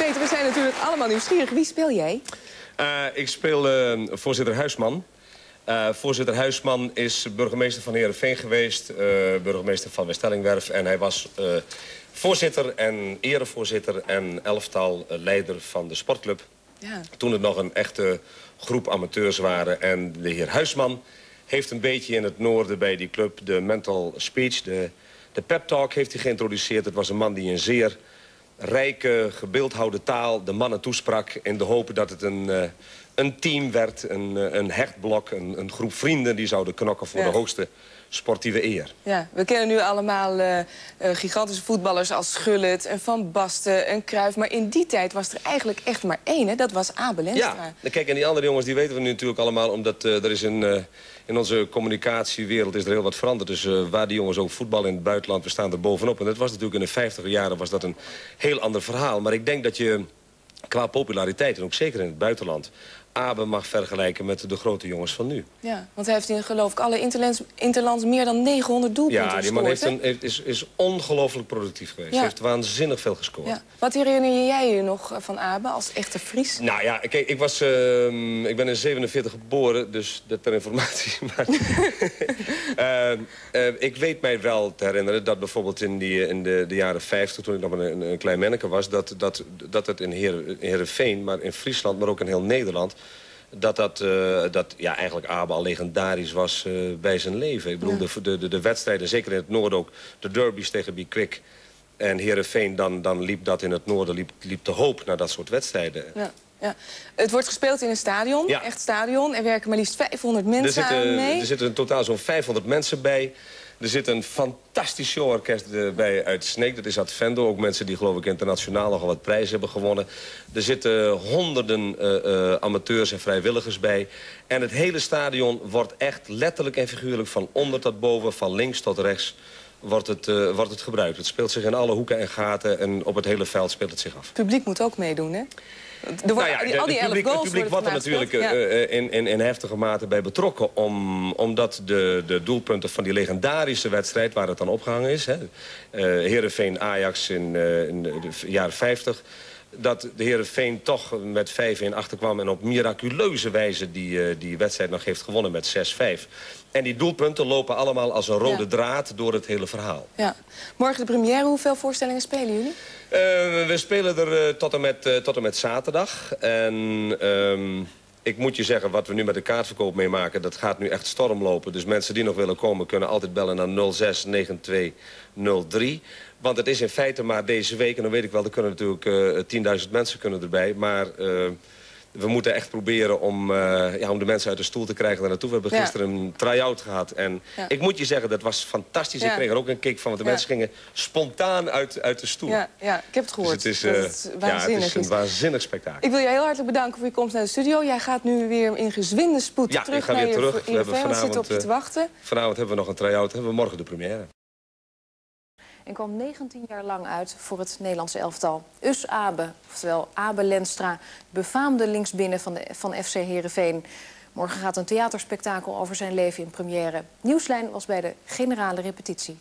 Peter, we zijn natuurlijk allemaal nieuwsgierig. Wie speel jij? Ik speel voorzitter Huisman. Voorzitter Huisman is burgemeester van Heerenveen geweest. Burgemeester van West-Ellingwerf. En hij was voorzitter en erevoorzitter en elftal leider van de sportclub. Ja. Toen het nog een echte groep amateurs waren. En de heer Huisman heeft een beetje in het noorden bij die club de mental speech, de pep talk heeft hij geïntroduceerd. Het was een man die een zeer rijke, gebeeldhouwde taal de mannen toesprak in de hoop dat het een team werd, een hecht blok, een groep vrienden die zouden knokken voor de hoogste sportieve eer. Ja, we kennen nu allemaal gigantische voetballers als Gullit en Van Basten en Cruijff. Maar in die tijd was er eigenlijk echt maar één, hè? Dat was Abe Lenstra. Ja, kijk, en die andere jongens die weten we nu natuurlijk allemaal, omdat er is in onze communicatiewereld is er heel wat veranderd. Dus waar die jongens ook voetballen in het buitenland, we staan er bovenop. En dat was natuurlijk in de 50er jaren was dat een heel ander verhaal. Maar ik denk dat je qua populariteit, en ook zeker in het buitenland, Abe mag vergelijken met de grote jongens van nu. Ja, want hij heeft in, geloof ik, alle interlands meer dan 900 doelpunten gescoord. Ja, die man is ongelooflijk productief geweest. Hij heeft waanzinnig veel gescoord. Ja. Wat herinner jij je nog van Abe als echte Fries? Nou ja, kijk, ik ben in 47 geboren, dus dat ter informatie. Maar ik weet mij wel te herinneren dat bijvoorbeeld in de jaren 50, toen ik nog een klein manneke was, dat het in Heerenveen, maar in Friesland, maar ook in heel Nederland, dat eigenlijk Abe al legendarisch was bij zijn leven. Ik bedoel, de wedstrijden, zeker in het noorden ook, de derbies tegen Bikwik en Heerenveen, dan liep dat in het noorden, liep de hoop naar dat soort wedstrijden. Ja. Ja. Het wordt gespeeld in een stadion, echt stadion. Er werken maar liefst 500 mensen aan mee. Er zitten in totaal zo'n 500 mensen bij. Er zit een fantastisch showorkest bij uit Sneek. Dat is Advendo. Ook mensen die, geloof ik, internationaal nogal wat prijzen hebben gewonnen. Er zitten honderden amateurs en vrijwilligers bij. En het hele stadion wordt echt letterlijk en figuurlijk van onder tot boven, van links tot rechts, wordt het gebruikt. Het speelt zich in alle hoeken en gaten en op het hele veld speelt het zich af. Het publiek moet ook meedoen, hè? Het publiek wordt er natuurlijk in heftige mate bij betrokken, omdat de doelpunten van die legendarische wedstrijd, waar het dan opgehangen is, Heerenveen-Ajax in de jaren 50... dat de Heerenveen toch met 5-1 achterkwam en op miraculeuze wijze die wedstrijd nog heeft gewonnen met 6-5. En die doelpunten lopen allemaal als een rode draad door het hele verhaal. Ja. Morgen de première, hoeveel voorstellingen spelen jullie? We spelen er tot en met zaterdag. En ik moet je zeggen, wat we nu met de kaartverkoop meemaken, dat gaat nu echt stormlopen. Dus mensen die nog willen komen kunnen altijd bellen naar 06 92 03. Want het is in feite maar deze week, en dan weet ik wel, er kunnen natuurlijk 10.000 mensen kunnen erbij. Maar we moeten echt proberen om de mensen uit de stoel te krijgen daar naartoe. We hebben gisteren een try-out gehad. En ik moet je zeggen, dat was fantastisch. Ik kreeg er ook een kick van, want de mensen gingen spontaan uit de stoel. Ja, ik heb het gehoord. Dus het is een waanzinnig spektakel. Ik wil je heel hartelijk bedanken voor je komst naar de studio. Jij gaat nu weer in gezwinde spoed terug naar je Heerenveen. We zitten op je te wachten. Vanavond hebben we nog een try-out, hebben we morgen de première. En kwam 19 jaar lang uit voor het Nederlandse elftal. Us Abe, oftewel Abe Lenstra, befaamde linksbinnen van FC Heerenveen. Morgen gaat een theaterspektakel over zijn leven in première. Nieuwslijn was bij de generale repetitie.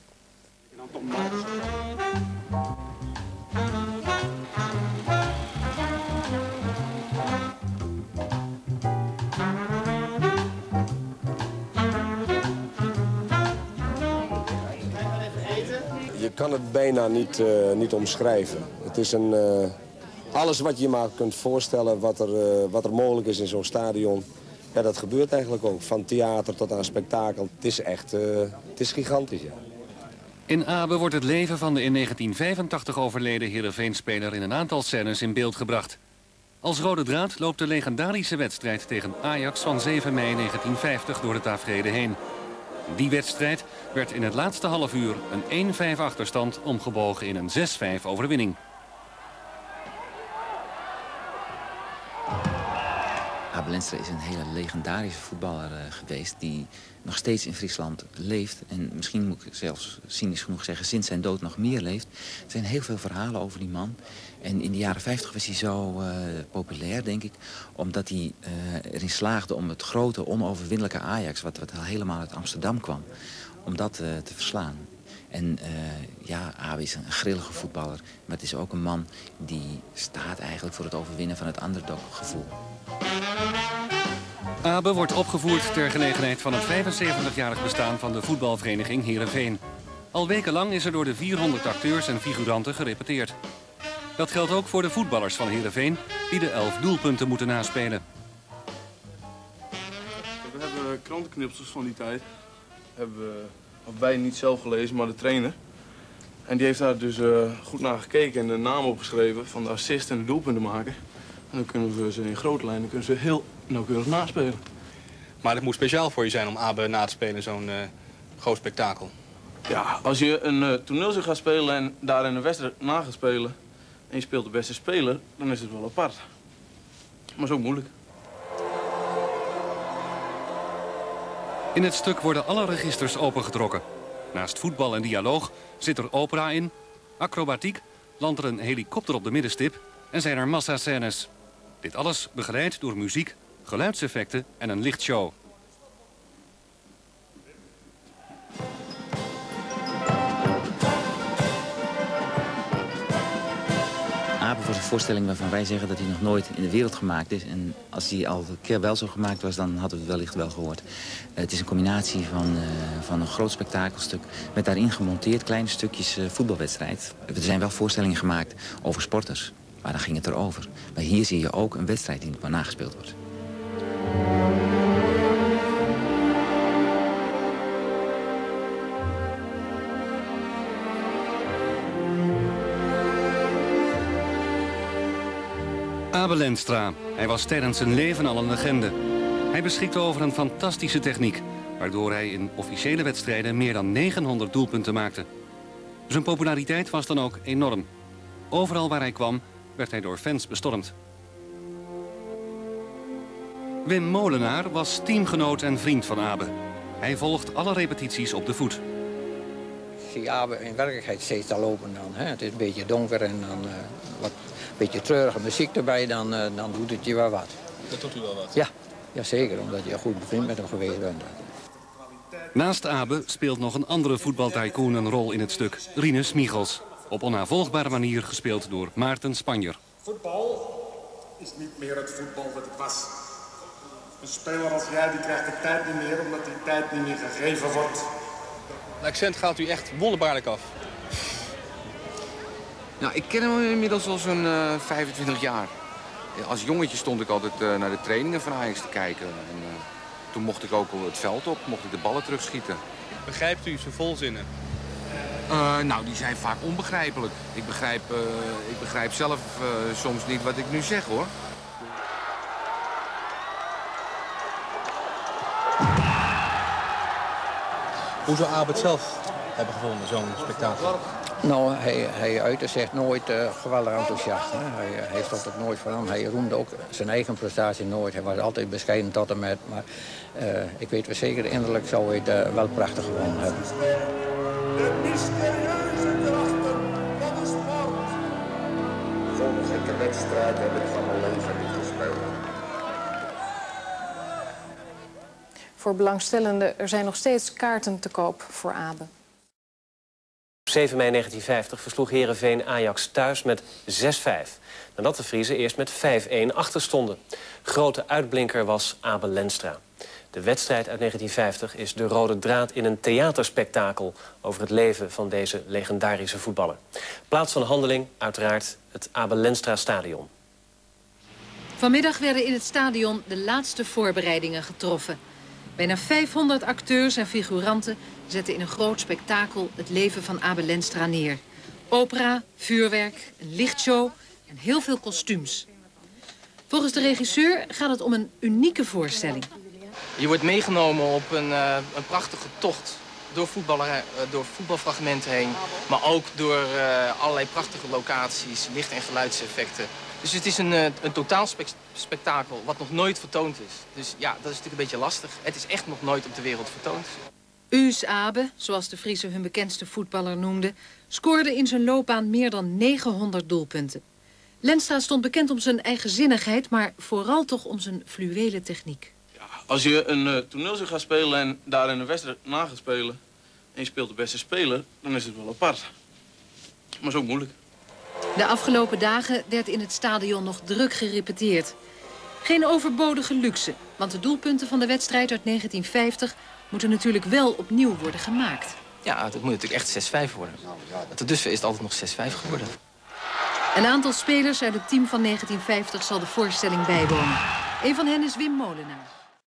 Je kan het bijna niet omschrijven. Het is alles wat je maar kunt voorstellen, wat er mogelijk is in zo'n stadion. Ja, dat gebeurt eigenlijk ook. Van theater tot aan spektakel. Het is gigantisch, ja. In Abe wordt het leven van de in 1985 overleden Heerenveen-speler in een aantal scènes in beeld gebracht. Als rode draad loopt de legendarische wedstrijd tegen Ajax van 7 mei 1950 door de taferelen heen. Die wedstrijd werd in het laatste half uur een 1-5 achterstand omgebogen in een 6-5 overwinning. Abe Lenstra is een hele legendarische voetballer geweest die nog steeds in Friesland leeft. En misschien moet ik zelfs cynisch genoeg zeggen, sinds zijn dood nog meer leeft. Er zijn heel veel verhalen over die man. En in de jaren 50 was hij zo populair, denk ik, omdat hij erin slaagde om het grote, onoverwinnelijke Ajax, wat helemaal uit Amsterdam kwam, om dat te verslaan. En ja, Abe is een grillige voetballer. Maar het is ook een man die staat eigenlijk voor het overwinnen van het underdog-gevoel. Abe wordt opgevoerd ter gelegenheid van het 75-jarig bestaan van de voetbalvereniging Heerenveen. Al wekenlang is er door de 400 acteurs en figuranten gerepeteerd. Dat geldt ook voor de voetballers van Heerenveen die de 11 doelpunten moeten naspelen. We hebben krantenknipsels van die tijd. Hebben wij niet zelf gelezen, maar de trainer. En die heeft daar dus goed naar gekeken en de naam opgeschreven van de assist en de doelpuntenmaker. En dan kunnen we ze in grote lijnen heel nauwkeurig naspelen. Maar het moet speciaal voor je zijn om Abe na te spelen in zo'n groot spektakel. Ja, als je een toneelstuk gaat spelen en daar een wedstrijd na gaat spelen en je speelt de beste speler, dan is het wel apart. Maar is ook moeilijk. In het stuk worden alle registers opengetrokken. Naast voetbal en dialoog zit er opera in, acrobatiek, landt er een helikopter op de middenstip en zijn er massascènes. Dit alles begeleid door muziek, geluidseffecten en een lichtshow. Abe was een voorstelling waarvan wij zeggen dat hij nog nooit in de wereld gemaakt is. En als hij al een keer wel zo gemaakt was, dan hadden we het wellicht wel gehoord. Het is een combinatie van een groot spektakelstuk met daarin gemonteerd kleine stukjes voetbalwedstrijd. Er zijn wel voorstellingen gemaakt over sporters, maar dan ging het erover. Maar hier zie je ook een wedstrijd die nog nagespeeld wordt. Abe Lenstra. Hij was tijdens zijn leven al een legende. Hij beschikte over een fantastische techniek, waardoor hij in officiële wedstrijden meer dan 900 doelpunten maakte. Zijn populariteit was dan ook enorm. Overal waar hij kwam, werd hij door fans bestormd. Wim Molenaar was teamgenoot en vriend van Abe. Hij volgt alle repetities op de voet. Ik zie Abe in werkelijkheid steeds al lopen dan. Hè? Het is een beetje donker en dan wat een beetje treurige muziek erbij, dan doet het je wel wat. Dat doet u wel wat? Ja, zeker, omdat je goed bevriend met hem geweest bent. Naast Abe speelt nog een andere voetbaltycoon een rol in het stuk. Rinus Michels. Op onnavolgbare manier gespeeld door Maarten Spanjer. Voetbal is niet meer het voetbal dat het was. Een speler als jij die krijgt de tijd niet meer, omdat die tijd niet meer gegeven wordt. Het accent gaat u echt wonderbaarlijk af. Nou, ik ken hem inmiddels al zo'n 25 jaar. Als jongetje stond ik altijd naar de trainingen van Ajax te kijken. En, toen mocht ik ook het veld op, mocht ik de ballen terugschieten. Begrijpt u zijn volzinnen? Nou, die zijn vaak onbegrijpelijk. Ik begrijp zelf soms niet wat ik nu zeg, hoor. Hoe zou Abe het zelf hebben gevonden, zo'n spektakel? Nou, hij uitte zich nooit geweldig enthousiast. Hè. Hij heeft altijd nooit van hem. Hij roemde ook zijn eigen prestatie nooit. Hij was altijd bescheiden tot en met. Maar ik weet wel zeker, innerlijk zou hij het wel prachtig gewonnen hebben. De mysterieuze krachten van de sport. Zo'n gekke wedstrijd heb ik van mijn leven niet gespeeld. Voor belangstellenden, er zijn nog steeds kaarten te koop voor Abe. Op 7 mei 1950 versloeg Heerenveen Ajax thuis met 6-5. Nadat de Friezen eerst met 5-1 achter stonden. Grote uitblinker was Abe Lenstra. De wedstrijd uit 1950 is de rode draad in een theaterspektakel over het leven van deze legendarische voetballer. Plaats van handeling, uiteraard het Abe Lenstra Stadion. Vanmiddag werden in het stadion de laatste voorbereidingen getroffen. Bijna 500 acteurs en figuranten zetten in een groot spektakel het leven van Abe Lenstra neer. Opera, vuurwerk, een lichtshow en heel veel kostuums. Volgens de regisseur gaat het om een unieke voorstelling. Je wordt meegenomen op een prachtige tocht door voetbalfragmenten heen. Maar ook door allerlei prachtige locaties, licht- en geluidseffecten. Dus het is een totaal spektakel wat nog nooit vertoond is. Dus ja, dat is natuurlijk een beetje lastig. Het is echt nog nooit op de wereld vertoond. Us Abe, zoals de Friese hun bekendste voetballer noemden, scoorde in zijn loopbaan meer dan 900 doelpunten. Lenstra stond bekend om zijn eigenzinnigheid, maar vooral toch om zijn fluwelen techniek. Als je een toneelstuk gaat spelen en daar een wedstrijd na gaat spelen en je speelt de beste speler, dan is het wel apart. Maar zo moeilijk. De afgelopen dagen werd in het stadion nog druk gerepeteerd. Geen overbodige luxe, want de doelpunten van de wedstrijd uit 1950 moeten natuurlijk wel opnieuw worden gemaakt. Ja, het moet natuurlijk echt 6-5 worden. Tot dusver is het altijd nog 6-5 geworden. Een aantal spelers uit het team van 1950 zal de voorstelling bijwonen. Een van hen is Wim Molenaar.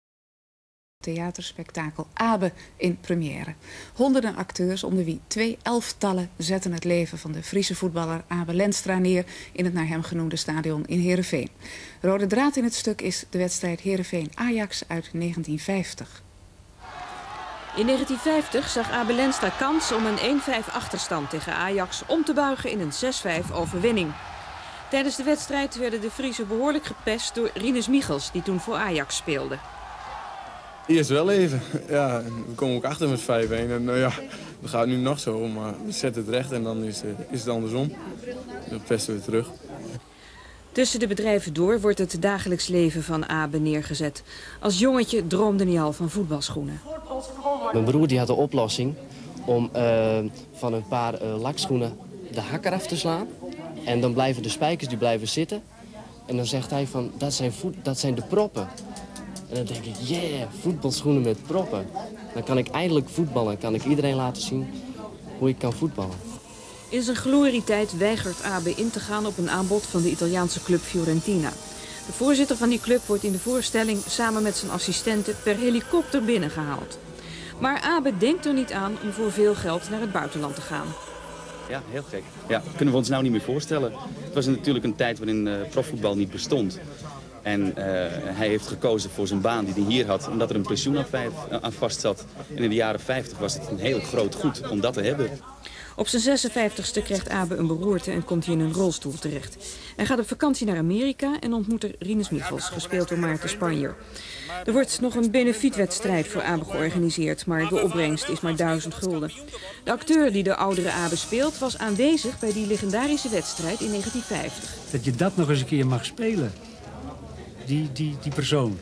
Theaterspektakel Abe in première. Honderden acteurs, onder wie 2 elftallen, zetten het leven van de Friese voetballer Abe Lenstra neer in het naar hem genoemde stadion in Heerenveen. Rode draad in het stuk is de wedstrijd Heerenveen-Ajax uit 1950. In 1950 zag Abe Lenstra kans om een 1-5 achterstand tegen Ajax om te buigen in een 6-5 overwinning. Tijdens de wedstrijd werden de Friese behoorlijk gepest door Rinus Michels, die toen voor Ajax speelde. Eerst wel even. Ja, we komen ook achter met 5-1. En ja, dat gaat nu nog zo, maar we zetten het recht en dan is het andersom. Dan pesten we terug. Tussen de bedrijven door wordt het dagelijks leven van Abe neergezet. Als jongetje droomde hij al van voetbalschoenen. Mijn broer die had de oplossing om van een paar lakschoenen de hak eraf te slaan. En dan blijven de spijkers die blijven zitten. En dan zegt hij van, dat zijn de proppen. En dan denk ik, yeah, voetbalschoenen met proppen. Dan kan ik eindelijk voetballen. Kan ik iedereen laten zien hoe ik kan voetballen. In zijn glorietijd weigert Abe in te gaan op een aanbod van de Italiaanse club Fiorentina. De voorzitter van die club wordt in de voorstelling samen met zijn assistenten per helikopter binnengehaald. Maar Abe denkt er niet aan om voor veel geld naar het buitenland te gaan. Ja, heel gek. Ja, kunnen we ons nou niet meer voorstellen. Het was natuurlijk een tijd waarin profvoetbal niet bestond. En hij heeft gekozen voor zijn baan die hij hier had, omdat er een pensioen aan vast zat. En in de jaren 50 was het een heel groot goed om dat te hebben. Op zijn 56e krijgt Abe een beroerte en komt hij in een rolstoel terecht. Hij gaat op vakantie naar Amerika en ontmoet er Rinus Michels, gespeeld door Maarten Spanjer. Er wordt nog een benefietwedstrijd voor Abe georganiseerd, maar de opbrengst is maar 1000 gulden. De acteur die de oudere Abe speelt was aanwezig bij die legendarische wedstrijd in 1950. Dat je dat nog eens een keer mag spelen. Die persoon.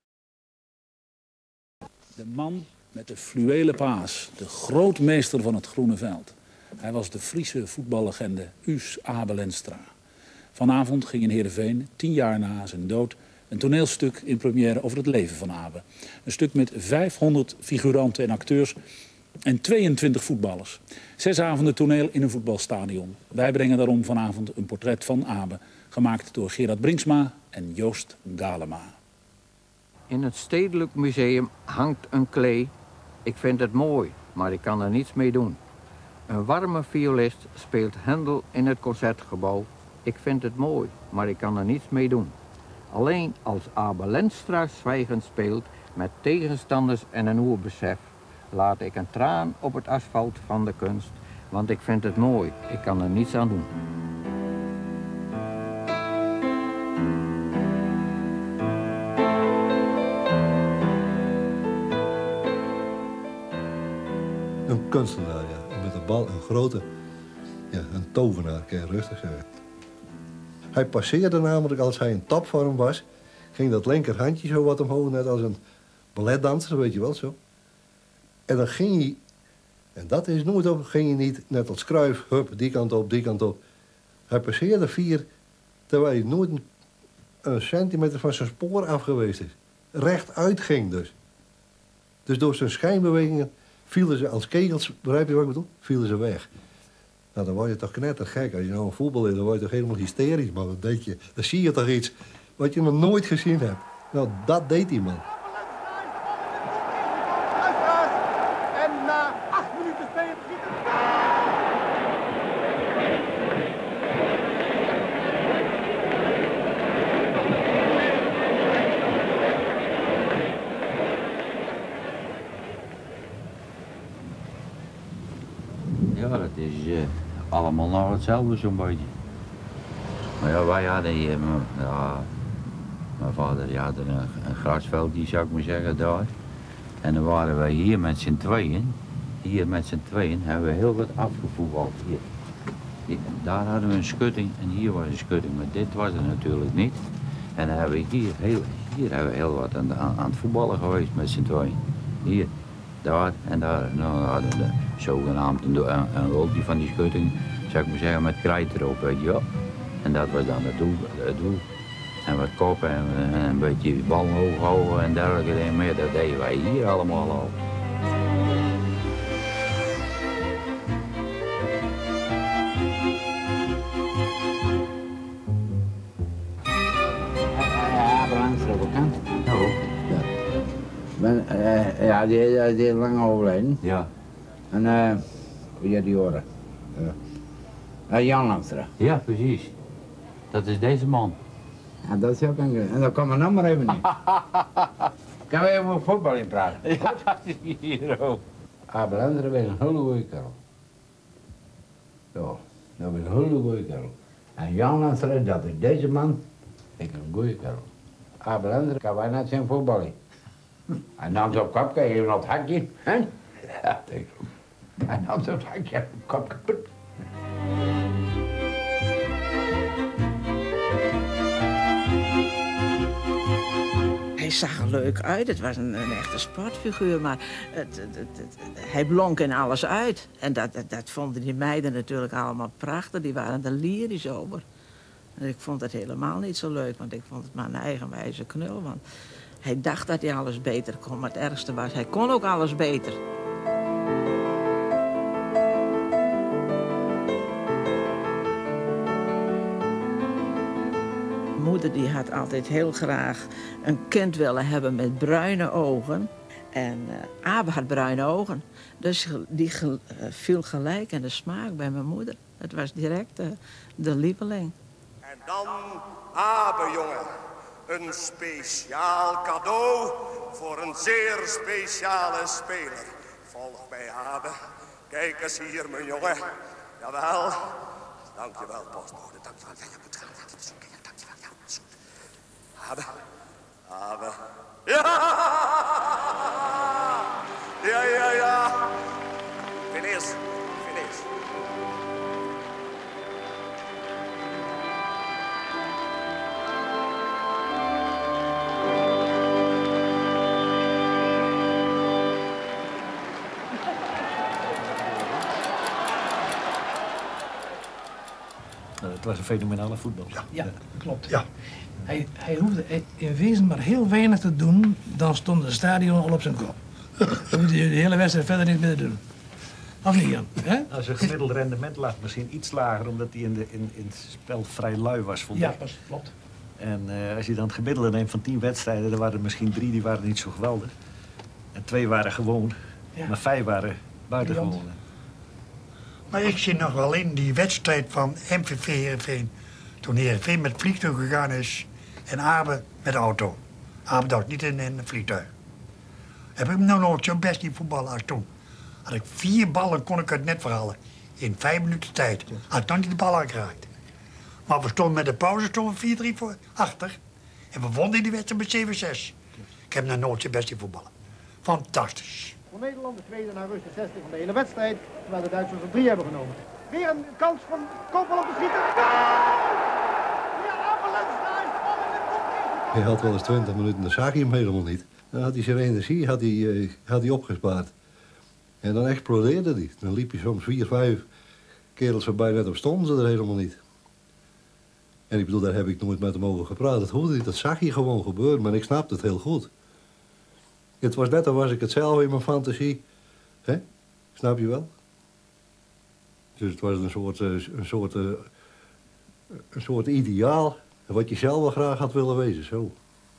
De man met de fluwelen paas, de grootmeester van het groene veld. Hij was de Friese voetballegende Us Abe Lenstra. Vanavond ging in Heerenveen, 10 jaar na zijn dood, een toneelstuk in première over het leven van Abe. Een stuk met 500 figuranten en acteurs en 22 voetballers. 6 avonden toneel in een voetbalstadion. Wij brengen daarom vanavond een portret van Abe, gemaakt door Gerard Brinksma en Joost Galema. In het Stedelijk Museum hangt een klee. Ik vind het mooi, maar ik kan er niets mee doen. Een warme violist speelt Händel in het Concertgebouw. Ik vind het mooi, maar ik kan er niets mee doen. Alleen als Abe Lenstra zwijgend speelt met tegenstanders en een oerbesef, laat ik een traan op het asfalt van de kunst, want ik vind het mooi, ik kan er niets aan doen. Een kunstenaar, ja. En met een bal een grote, ja, een tovenaar, kan je rustig zeggen. Hij passeerde namelijk, als hij in topvorm was, ging dat linkerhandje zo wat omhoog, net als een balletdanser, weet je wel zo. En dan ging hij, en dat is nooit op, ging hij niet net als Cruyff, hup, die kant op, die kant op. Hij passeerde 4, terwijl hij nooit een centimeter van zijn spoor af geweest is. Rechtuit ging dus. Dus door zijn schijnbewegingen vielen ze als kegels, begrijp je wat ik bedoel? Vielen ze weg. Nou, dan word je toch knettergek. Als je nou een voetbal is, dan word je toch helemaal hysterisch. Maar dan denk je, dan zie je toch iets wat je nog nooit gezien hebt. Nou, dat deed die man. En na 8 minuten spelen beginnen. Ja, dat is allemaal nog hetzelfde zo'n beetje. Maar ja, wij hadden hier, mijn vader die had een grasveldje, zou ik maar zeggen, daar. En dan waren wij hier met z'n tweeën. Hier met z'n tweeën hebben we heel wat afgevoetbald hier. Daar hadden we een schutting en hier was een schutting, maar dit was er natuurlijk niet. En dan hebben we hier hebben we heel wat aan het voetballen geweest met z'n tweeën. Hier, daar en daar. Nou, hadden we zogenaamd een roltje van die schutting, zou ik maar zeggen, met krijt erop, weet je wel. En dat was dan het doel. En wat koppen en een beetje bal hoog houden en dergelijke dingen meer. Dat deden wij hier allemaal al. Ja, die is lang overleden. Ja. En wie had die horen? Jan Lanstra. Ja, precies. Dat is deze man. Ja, dat is ook een... En dan kan mijn naam maar even niet. Kan we even over voetbal in praten? Ja, hier ook. Abel Lanstra is een hele goeie kerel. Ja, dat is een hele goeie kerel. En Jan Lanstra, dat is deze man, ik een goeie kerel. Abel Lanstra kan wij net zijn voetballen. Hij nam ze op kop, kijk even op het hakje. Hè? Ja, denk ik. Hij nam ze op het hakje, op kop kapot. Hij zag er leuk uit, het was een echte sportfiguur, maar hij blonk in alles uit. En dat vonden die meiden natuurlijk allemaal prachtig, die waren er lyrisch over. En ik vond het helemaal niet zo leuk, want ik vond het maar een eigenwijze knul. Want hij dacht dat hij alles beter kon, maar het ergste was, hij kon ook alles beter. Moeder die had altijd heel graag een kind willen hebben met bruine ogen. En Abe had bruine ogen. Dus die viel gelijk in de smaak bij mijn moeder. Het was direct de lieveling. En dan Abe, jongen. Een speciaal cadeau voor een zeer speciale speler. Volg mij, Abe. Kijk eens hier, mijn jongen. Jawel. Dankjewel, postbode. Dankjewel. Ja, je moet gaan. Dankjewel. Ja, dat is goed. Abe. Abe. Ja! Ja. Finish. Het was een fenomenale voetballer. Ja, klopt. Ja. Hij hoefde in wezen maar heel weinig te doen, dan stond het stadion al op zijn kop. Dan hoefde je de hele wedstrijd verder niet meer te doen. Of niet, Jan? Hè? Als een gemiddeld rendement lag misschien iets lager, omdat hij in het spel vrij lui was, vond ik. Ja, klopt. En als je dan het gemiddelde neemt van 10 wedstrijden, dan waren er misschien 3 die waren niet zo geweldig. En 2 waren gewoon, maar 5 waren buitengewoon. Maar ik zie nog wel in die wedstrijd van MVV Heerenveen. Toen Heerenveen met vliegtuig gegaan is en Abe met de auto. Abe dacht niet in een vliegtuig. Heb ik hem nou nooit zo best niet voetballen als toen. Had ik 4 ballen kon ik het net verhalen. In 5 minuten tijd. Had ik nog niet de bal aangeraakt. Maar we stonden met de pauze 4-3 voor achter. En we wonnen die wedstrijd met 7-6. Ik heb nog nooit zo best niet voetballen. Fantastisch. Voor Nederland de tweede na rust de 60 van de hele wedstrijd, terwijl de Duitsers er 3 hebben genomen. Weer een kans van Koopman op de schieter. Hij had wel eens 20 minuten, dan zag hij hem helemaal niet. Dan had hij zijn energie had hij opgespaard. En dan explodeerde hij. Dan liep hij soms 4, 5 kerels voorbij, net op stonden ze er helemaal niet. En ik bedoel, daar heb ik nooit met hem over gepraat. Dat hoefde niet, dat zag hij gewoon gebeuren, maar ik snapte het heel goed. Het was net, dan was ik het zelf in mijn fantasie. Hè? Snap je wel? Dus het was een soort ideaal. Wat je zelf wel graag had willen wezen, zo.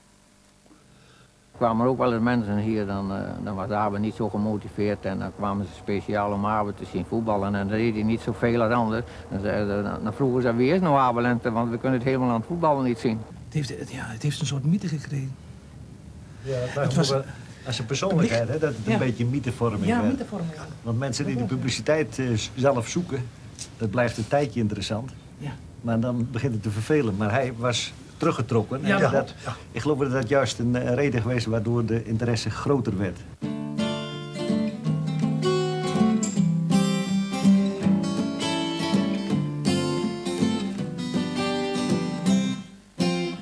Er kwamen ook wel eens mensen hier, dan was Abe niet zo gemotiveerd. En dan kwamen ze speciaal om Abe te zien voetballen. En dan deed hij niet zoveel als anders. Dan vroegen ze, wie is nou Abe Lanstra? Want we kunnen het helemaal aan het voetballen niet zien. Het heeft een soort mythe gekregen. Ja, het was als een persoonlijkheid, hè, dat het een beetje mythevorming werd. Ja, mythevorming. Want mensen die de publiciteit zelf zoeken, dat blijft een tijdje interessant. Ja. Maar dan begint het te vervelen. Maar hij was teruggetrokken. Ja, en ik geloof dat dat juist een reden geweest waardoor de interesse groter werd.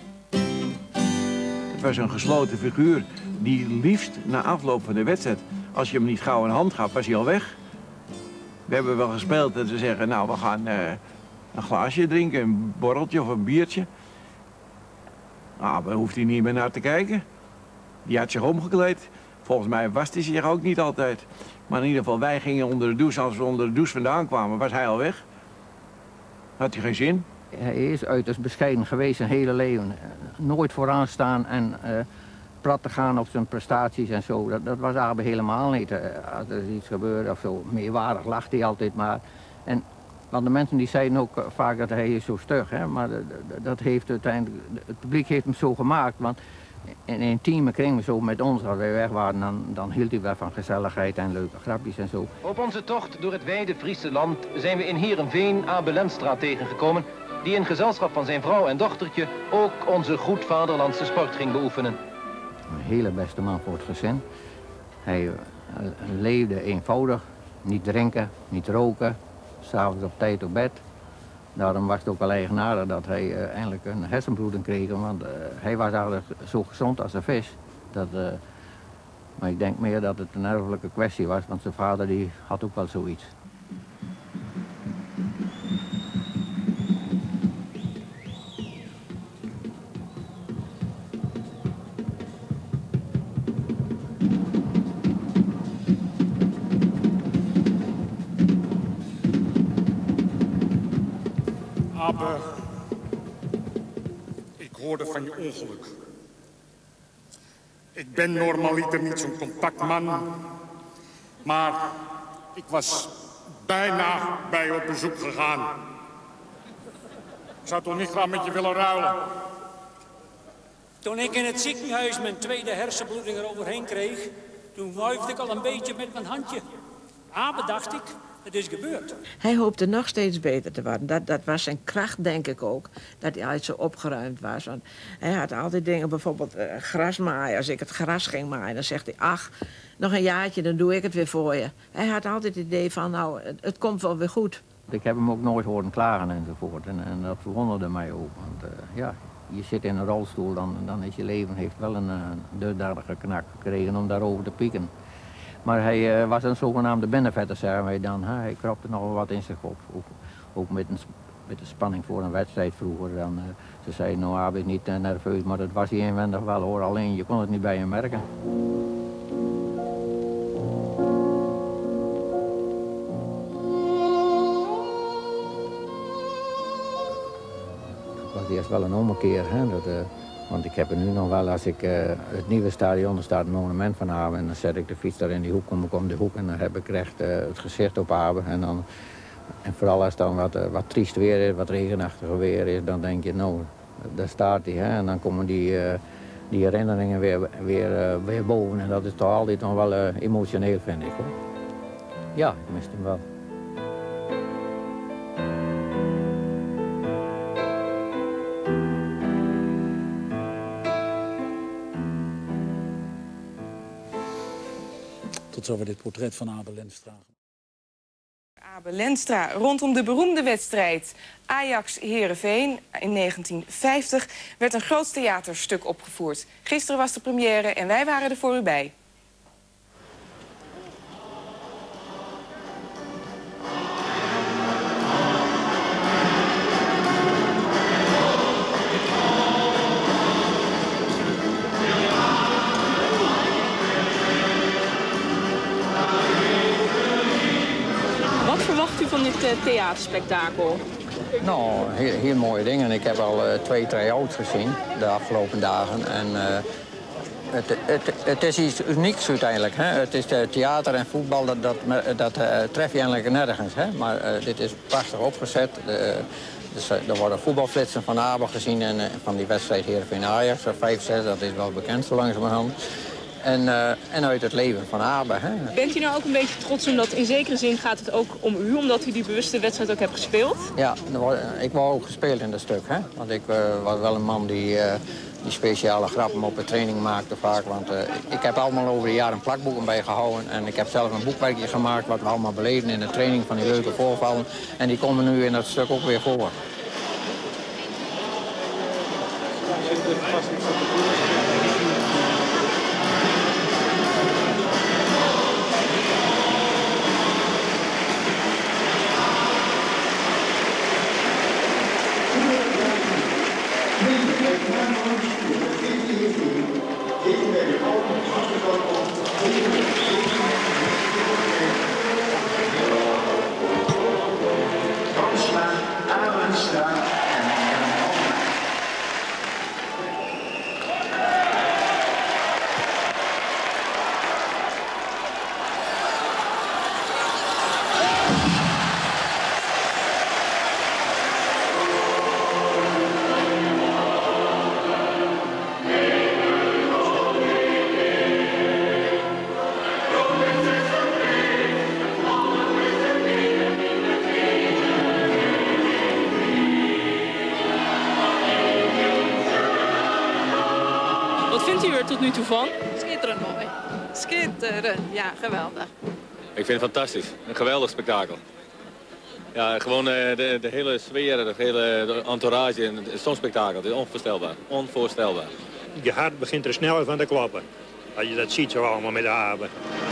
Het was een gesloten figuur die liefst na afloop van de wedstrijd Als je hem niet gauw een hand gaf, was hij al weg. We hebben wel gespeeld dat ze zeggen, nou, we gaan een glaasje drinken, een borreltje of een biertje. Nou, daar hoeft hij niet meer naar te kijken. Die had zich omgekleed. Volgens mij was hij zich ook niet altijd. Maar in ieder geval, wij gingen onder de douche. Als we onder de douche vandaan kwamen, was hij al weg. Had hij geen zin. Hij is uiterst bescheiden geweest zijn hele leven. Nooit vooraan staan en prat te gaan op zijn prestaties en zo. Dat was Abe helemaal niet. Als er iets gebeurde of zo, meewarig lacht hij altijd maar. Want de mensen die zeiden ook vaak dat hij is zo stug. Hè? Maar dat heeft uiteindelijk, het publiek heeft hem zo gemaakt. Want in een intieme kring zo met ons, als wij weg waren, dan hield hij wel van gezelligheid en leuke grapjes en zo. Op onze tocht door het wijde Friese land zijn we in Heerenveen Abe Lenstra tegengekomen, die in gezelschap van zijn vrouw en dochtertje ook onze goed vaderlandse sport ging beoefenen. Een hele beste man voor het gezin. Hij leefde eenvoudig, niet drinken, niet roken, 's avonds op tijd op bed. Daarom was het ook wel eigenaardig dat hij eindelijk een hersenbloeding kreeg, want hij was eigenlijk zo gezond als een vis. Maar ik denk meer dat het een erfelijke kwestie was, want zijn vader die had ook wel zoiets. Abe, ik hoorde van je ongeluk. Ik ben normaliter niet zo'n contactman, maar ik was bijna bij je op bezoek gegaan. Ik zou toch niet graag met je willen ruilen? Toen ik in het ziekenhuis mijn tweede hersenbloeding eroverheen kreeg, toen wuifde ik al een beetje met mijn handje. Abe, dacht ik, het is gebeurd. Hij hoopte nog steeds beter te worden. Dat was zijn kracht, denk ik ook. Dat hij altijd zo opgeruimd was. Want hij had altijd dingen, bijvoorbeeld gras maaien. Als ik het gras ging maaien, dan zegt hij... ach, nog een jaartje, dan doe ik het weer voor je. Hij had altijd het idee van, nou, het komt wel weer goed. Ik heb hem ook nooit horen klagen enzovoort. En dat verwonderde mij ook. Want ja, je zit in een rolstoel, dan is je leven heeft wel een dusdanige knak gekregen om daarover te pieken. Maar hij was een zogenaamde binnenvetter, zeggen wij dan. Hij kropte nog wel wat in zich op. Ook met de spanning voor een wedstrijd vroeger. Ze zeiden, nou, Abe is niet nerveus, maar dat was hij inwendig wel hoor. Alleen je kon het niet bij hem merken. Het was eerst wel een ommekeer, hè. Want ik heb er nu nog wel, als ik het nieuwe stadion, er staat een monument van Abe en dan zet ik de fiets daar in die hoek, kom ik om de hoek en dan heb ik recht het gezicht op Abe. En vooral als het dan wat triest weer is, wat regenachtig weer is, dan denk je, nou, daar staat hij. Hè? En dan komen die herinneringen weer boven en dat is toch altijd nog wel emotioneel, vind ik, hoor. Ja, ik miste hem wel. Tot zover dit portret van Abe Lenstra. Abe Lenstra rondom de beroemde wedstrijd Ajax-Heerenveen in 1950 werd een groot theaterstuk opgevoerd. Gisteren was de première en wij waren er voor u bij. Van dit theaterspektakel? Nou, heel mooie dingen. Ik heb al 2 try-outs gezien de afgelopen dagen. En het is iets unieks uiteindelijk. Hè? Het is theater en voetbal, dat tref je eigenlijk nergens. Hè? Maar dit is prachtig opgezet. Dus, er worden voetbalflitsen van Abe gezien en van die wedstrijd Heerenveen-Ajax. 5-6, dat is wel bekend zo langzamerhand. En uit het leven van Abe. Hè. Bent u nou ook een beetje trots omdat in zekere zin gaat het ook om u, omdat u die bewuste wedstrijd ook hebt gespeeld? Ja, ik word ook gespeeld in dat stuk. Hè. Want ik was wel een man die speciale grappen op de training maakte vaak. Want ik heb allemaal over de jaren plakboeken bijgehouden. En ik heb zelf een boekwerkje gemaakt wat we allemaal beleven in de training van die leuke voorvallen. En die komen nu in dat stuk ook weer voor. u er tot nu toe van? Schitterend mooi. Schitterend, ja, geweldig. Ik vind het fantastisch. Een geweldig spektakel. Ja, gewoon de hele sfeer, de hele entourage. Het is zo'n spektakel. Het is onvoorstelbaar. Onvoorstelbaar. Je hart begint er sneller van te kloppen. Als je dat ziet zo allemaal met de Abe.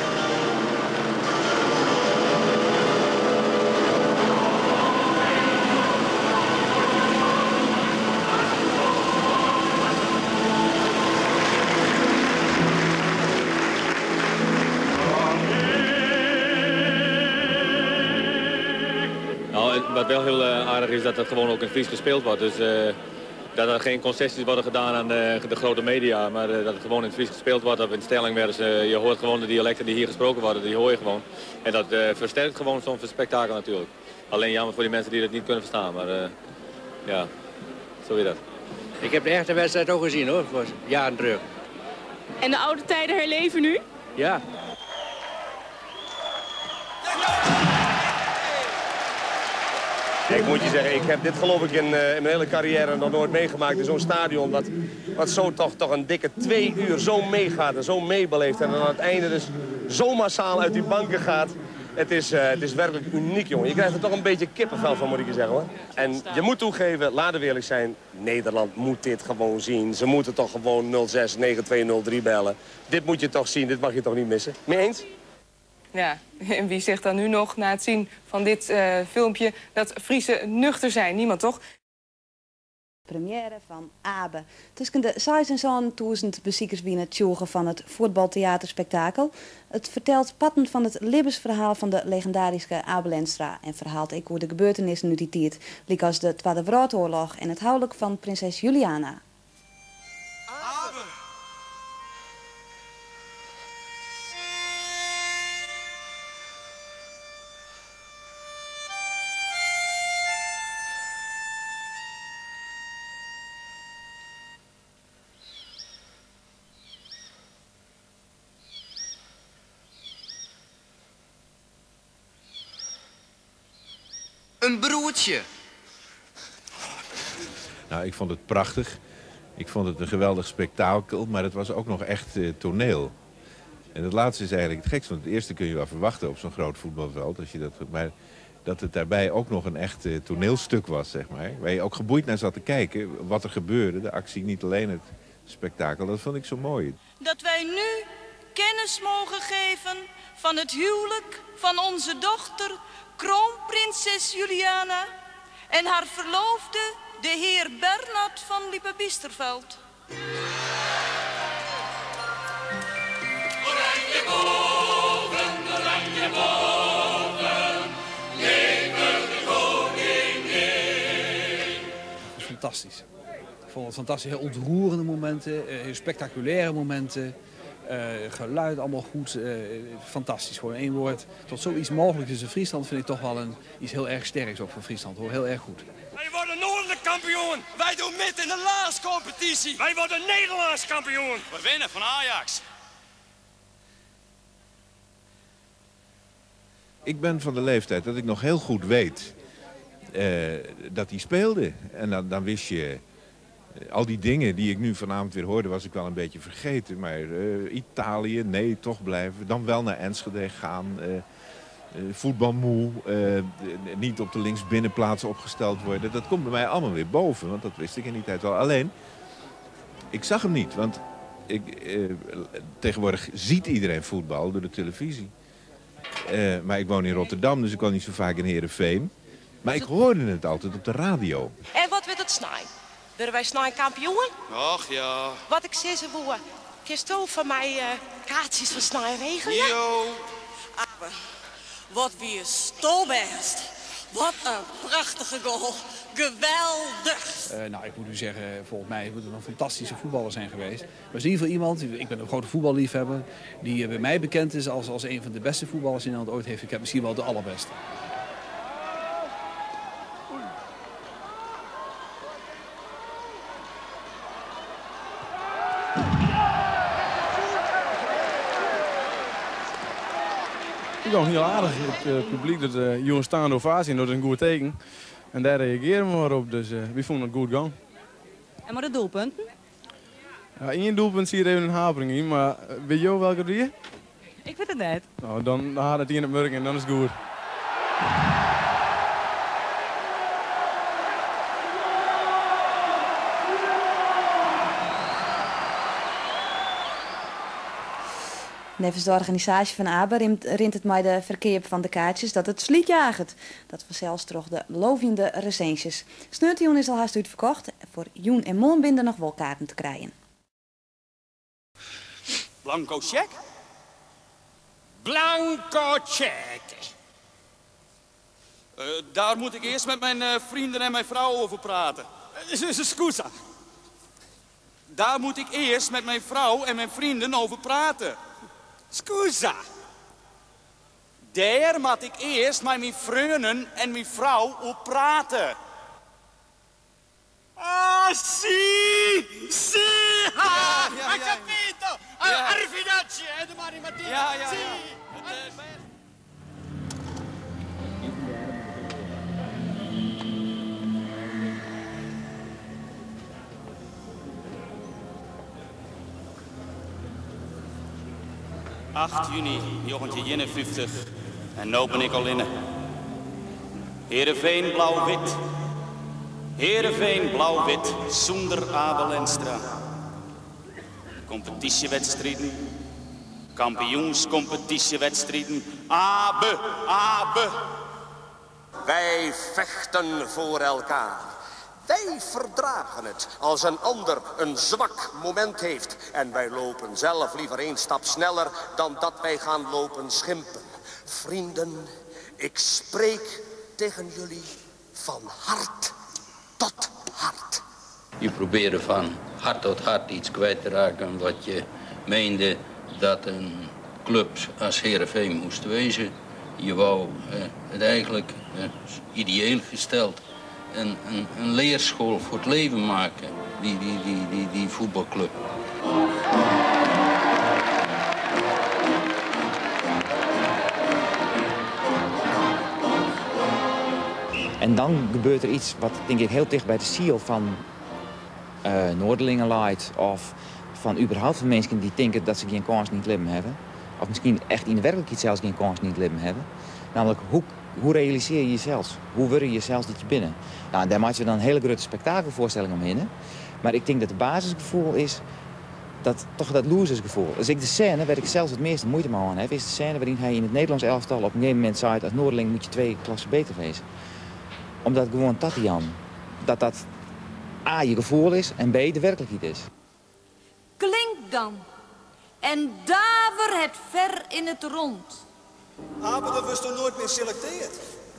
Wat wel heel aardig is dat het gewoon ook in Fries gespeeld wordt. Dus dat er geen concessies worden gedaan aan de grote media. Maar dat het gewoon in het Fries gespeeld wordt. Of in stellingwerks. Je hoort gewoon de dialecten die hier gesproken worden. Die hoor je gewoon. En dat versterkt gewoon zo'n spektakel natuurlijk. Alleen jammer voor die mensen die dat niet kunnen verstaan. Maar ja, zo weer dat. Ik heb de echte wedstrijd ook gezien hoor. Voor jaren terug. En de oude tijden herleven nu? Ja. Ik moet je zeggen, ik heb dit geloof ik in mijn hele carrière nog nooit meegemaakt in zo'n stadion. Wat zo toch een dikke 2 uur zo meegaat en zo meebeleeft. En dan aan het einde dus zo massaal uit die banken gaat. Het is werkelijk uniek, jongen. Je krijgt er toch een beetje kippenvel van, moet ik je zeggen, hoor. En je moet toegeven, laten we eerlijk zijn, Nederland moet dit gewoon zien. Ze moeten toch gewoon 06-9203 bellen. Dit moet je toch zien, dit mag je toch niet missen. Mee eens? Ja, en wie zegt dan nu nog na het zien van dit filmpje dat Friesen nuchter zijn? Niemand toch? Première van Abe. Tussen de 6.500 bezoekers binnen het tjoegen van het voetbaltheaterspektakel. Het vertelt patten van het levensverhaal van de legendarische Abe Lenstra en verhaalt ook hoe de gebeurtenissen nu die tijd, liek als de Tweede Wereldoorlog en het huwelijk van prinses Juliana. Een broertje. Nou, ik vond het prachtig. Ik vond het een geweldig spektakel, maar het was ook nog echt toneel. En het laatste is eigenlijk het gekste, want het eerste kun je wel verwachten op zo'n groot voetbalveld. Als je maar dat het daarbij ook nog een echt toneelstuk was, zeg maar. Waar je ook geboeid naar zat te kijken, wat er gebeurde. De actie, niet alleen het spektakel, dat vond ik zo mooi. Dat wij nu kennis mogen geven van het huwelijk van onze dochter, kroonprinses Juliana, en haar verloofde, de heer Bernard van Lippe-Biesterveld. Oranje boven, leven de koningin. Dat was fantastisch. Ik vond het fantastisch. Heel ontroerende momenten, heel spectaculaire momenten. Geluid allemaal goed, fantastisch. Gewoon één woord. Tot zoiets mogelijk is in Friesland vind ik toch wel iets heel erg sterks ook voor Friesland. Hoor. Heel erg goed. Wij worden noordelijk kampioen. Wij doen met in de landscompetitie. Wij worden Nederlands kampioen. We winnen van Ajax. Ik ben van de leeftijd dat ik nog heel goed weet dat hij speelde. En dan wist je... Al die dingen die ik nu vanavond weer hoorde, was ik wel een beetje vergeten. Maar Italië, nee, toch blijven. Dan wel naar Enschede gaan. Voetbalmoe. Niet op de linksbinnenplaats opgesteld worden. Dat komt bij mij allemaal weer boven. Want dat wist ik in die tijd wel. Alleen, ik zag hem niet. Want tegenwoordig ziet iedereen voetbal door de televisie. Maar ik woon in Rotterdam, dus ik kwam niet zo vaak in Heerenveen. Maar ik hoorde het altijd op de radio. En wat werd het snijden? Willen wij snijden kampioen? Ach ja. Wat ik zei ze woe, kist u van mij kaartjes van snijden regelen? Jo. Wat weer stolbest. Wat een prachtige goal. Geweldig. Nou, ik moet u zeggen, volgens mij moet het een fantastische voetballer zijn geweest. Maar is in ieder geval iemand, ik ben een grote voetballiefhebber, die bij mij bekend is als een van de beste voetballers die Nederland ooit heeft. Ik heb misschien wel de allerbeste. Ik vond het heel aardig. Het publiek doet jongens staan ovatie en dat is een goed teken. En daar reageren we maar op, dus we vonden het goed gaan. En maar de doelpunten? Ja, 1 doelpunt zie je er even een hapering in, maar weet je welke doe je? Ik weet het net. Nou, dan gaat het in het murk en dan is het goed. Nevens de organisatie van ABE rint het mij de verkeer van de kaartjes dat het sliet jaagt. Dat vanzelfs toch de lovende recensies. Sneurtjoen is al haast uitverkocht. Voor Joen en Moon binden nog wel kaarten te krijgen. Blanco check? Blanco check. Daar moet ik eerst met mijn vrienden en mijn vrouw over praten. Scusa. Daar moet ik eerst met mijn vrouw en mijn vrienden over praten. Scusa. Daar moet ik eerst met mijn vrienden en mijn vrouw over praten. Ah, sì! Sì! Ha capito! Arrivederci, domani mattina! Ja. ...8 juni 1951 en nu ben ik al inne. Heerenveen blauw-wit. Heerenveen blauw-wit zonder Abel Enstra. Competitiewedstrijden. Kampioenscompetitiewedstrijden. Abe. Wij vechten voor elkaar. Wij verdragen het als een ander een zwak moment heeft. En wij lopen zelf liever 1 stap sneller dan dat wij gaan lopen schimpen. Vrienden, ik spreek tegen jullie van hart tot hart. Je probeerde van hart tot hart iets kwijt te raken wat je meende dat een club als Heerenveen moest wezen. Je wou het eigenlijk ideeel gesteld een leerschool voor het leven maken, die voetbalclub. En dan gebeurt er iets wat denk ik heel dicht bij de ziel van Noorderlingen lijkt. Of van überhaupt van mensen die denken dat ze geen kans niet leven hebben. Of misschien echt in de werkelijkheid zelfs geen kans niet leven hebben. Namelijk, hoe realiseer je jezelf? Hoe word je jezelf dit je binnen? Nou, daar maak je dan een hele grote spektakelvoorstelling omheen. Maar ik denk dat het basisgevoel is toch dat losersgevoel. Dus de scène waar ik zelfs het meeste moeite mee aan heb, is de scène waarin hij in het Nederlands elftal op een gegeven moment zei: als Noorderling moet je 2 klassen beter wezen. Omdat gewoon Tatian, dat A, je gevoel is en B, de werkelijkheid is. Klink dan. En daver het ver in het rond. Maar dat was toch nooit meer selecteerd?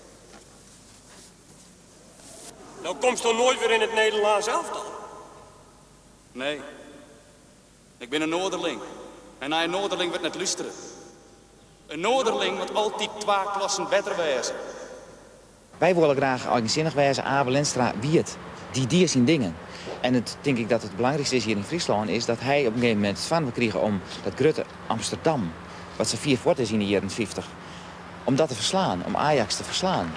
Nou komst toch nooit weer in het Nederlands elftal? Nee. Ik ben een Noorderling. En na een Noorderling wordt net luisteren. Een Noorderling moet altijd 2 klassen beter wezen. Wij willen graag eigenzinnig wijzen, Abel Enstra wie het. Die zien dingen. En het denk ik dat het belangrijkste is hier in Friesland is dat hij op een gegeven moment het van kregen om dat grote Amsterdam, wat ze 4 voort is in de jaren 50, om dat te verslaan, om Ajax te verslaan.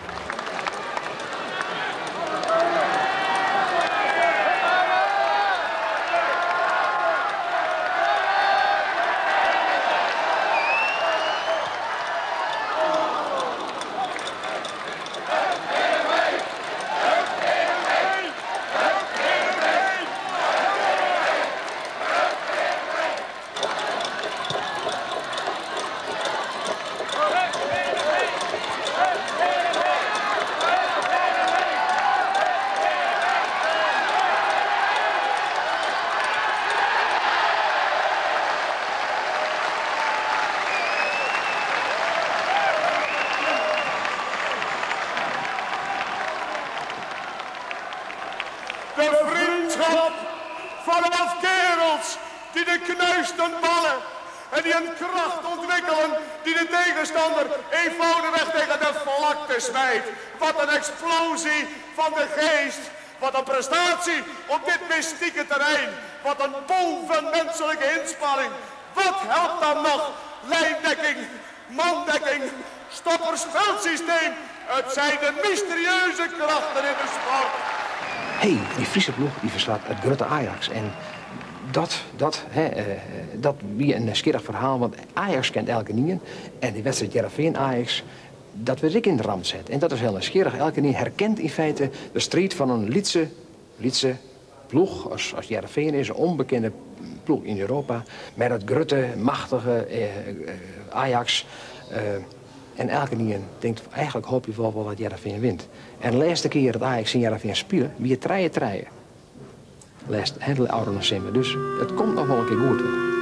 De vriendschap vanaf kerels die de knuisten ballen en die een kracht ontwikkelen die de tegenstander eenvoudigweg tegen de vlakte smijt. Wat een explosie van de geest. Wat een prestatie op dit mystieke terrein. Wat een bovenmenselijke inspanning. Wat helpt dan nog? Lijndekking, mandekking, stoppersveldsysteem. Het zijn de mysterieuze krachten in de sport. Die Friese ploeg die verslaat het grote Ajax. En dat wie een schierig verhaal, want Ajax kent elke niet. En die wedstrijd Heerenveen-Ajax, dat werd ik in de ramp zet. En dat is heel nieuwsgierig. Elke niet herkent in feite de strijd van een Lietse ploeg, als Heerenveen is, een onbekende ploeg in Europa. Met het grote, machtige Ajax. En elke niet denkt, eigenlijk hoop je wel wat Heerenveen wint. En de laatste keer dat Ajax in Heerenveen spelen, wie het treien. Laatst hele oude nog simmer. Dus het komt nog wel een keer goed.